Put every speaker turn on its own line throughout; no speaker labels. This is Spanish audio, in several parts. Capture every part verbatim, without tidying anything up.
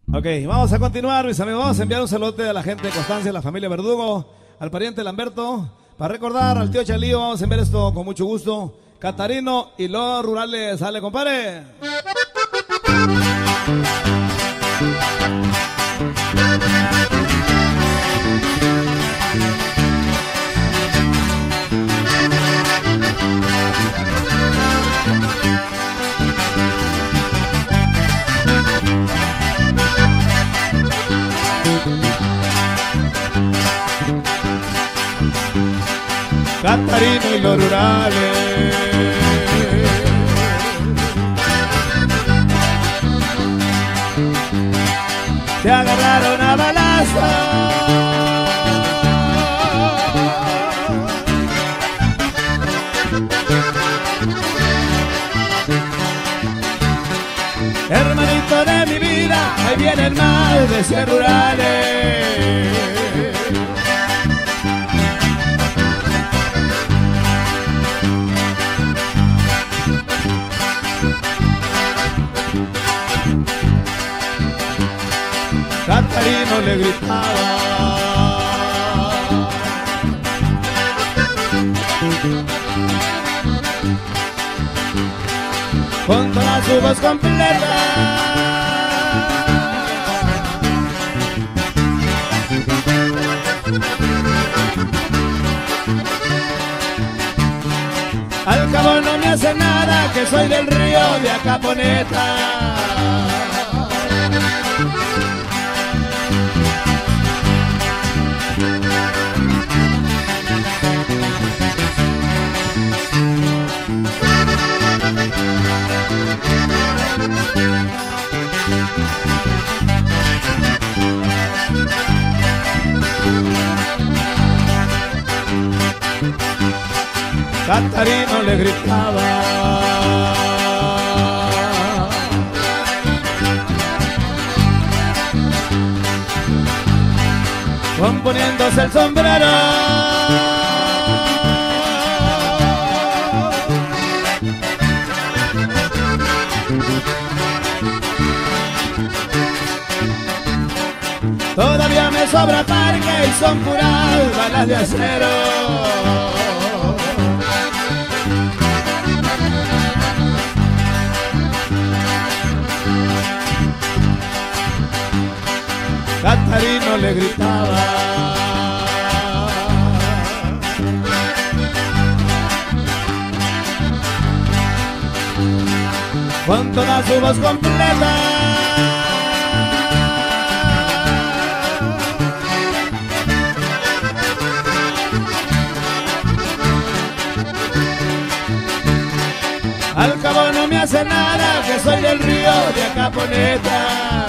Ok, vamos a continuar, mis amigos. Vamos a enviar un saludo a la gente de Constancia, a la familia Verdugo, al pariente Lamberto. Para recordar al tío Chalío, vamos a enviar esto con mucho gusto. Catarino y los rurales. Sale, compadre. Catarino y los rurales se agarraron a balazo. Hermanito de mi vida, ahí viene el mal de ser rurales. Catarino le gritaba con toda su voz completa. Al cabo no me hace nada, que soy del río de Acaponeta. Catarino le gritaba componiéndose el sombrero. Todavía me sobra parque y son puras balas de acero. Catarino le gritaba con toda su voz completa. Al cabo no me hace nada, que soy del río de Acaponeta.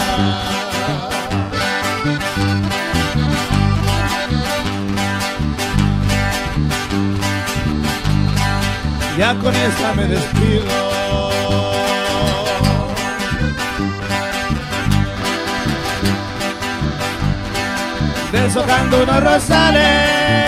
Ya con esta me despido. Deshojando unos rosales.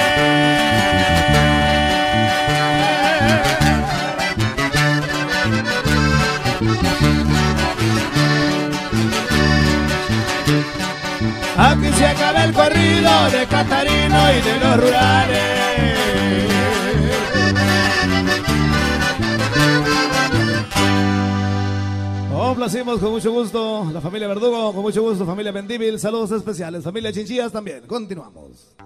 Aquí se acaba el corrido de Catarino y de los rurales. Complacimos con mucho gusto la familia Verdugo, con mucho gusto familia Mendívil, saludos especiales, familia Chinchillas también. Continuamos.